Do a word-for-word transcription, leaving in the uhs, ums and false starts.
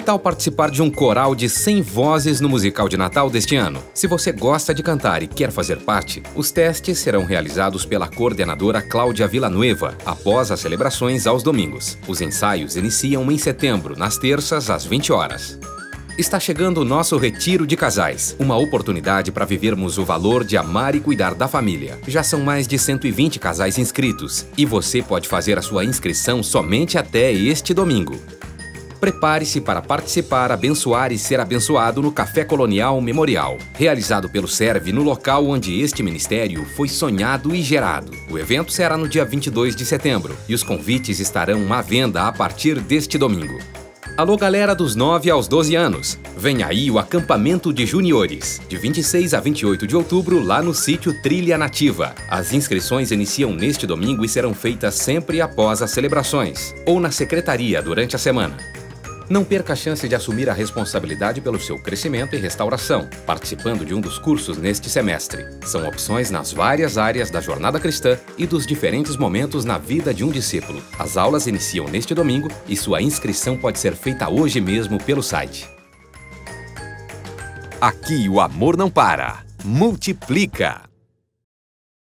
tal participar de um coral de cem vozes no musical de Natal deste ano? Se você gosta de cantar e quer fazer parte, os testes serão realizados pela coordenadora Cláudia Villanueva, após as celebrações aos domingos. Os ensaios iniciam em setembro, nas terças, às vinte horas. Está chegando o nosso Retiro de Casais, uma oportunidade para vivermos o valor de amar e cuidar da família. Já são mais de cento e vinte casais inscritos e você pode fazer a sua inscrição somente até este domingo. Prepare-se para participar, abençoar e ser abençoado no Café Colonial Memorial, realizado pelo Serve no local onde este ministério foi sonhado e gerado. O evento será no dia vinte e dois de setembro e os convites estarão à venda a partir deste domingo. Alô galera dos nove aos doze anos, vem aí o acampamento de juniores, de vinte e seis a vinte e oito de outubro lá no sítio Trilha Nativa. As inscrições iniciam neste domingo e serão feitas sempre após as celebrações, ou na secretaria durante a semana. Não perca a chance de assumir a responsabilidade pelo seu crescimento e restauração, participando de um dos cursos neste semestre. São opções nas várias áreas da jornada cristã e dos diferentes momentos na vida de um discípulo. As aulas iniciam neste domingo e sua inscrição pode ser feita hoje mesmo pelo site. Aqui o amor não para, multiplica.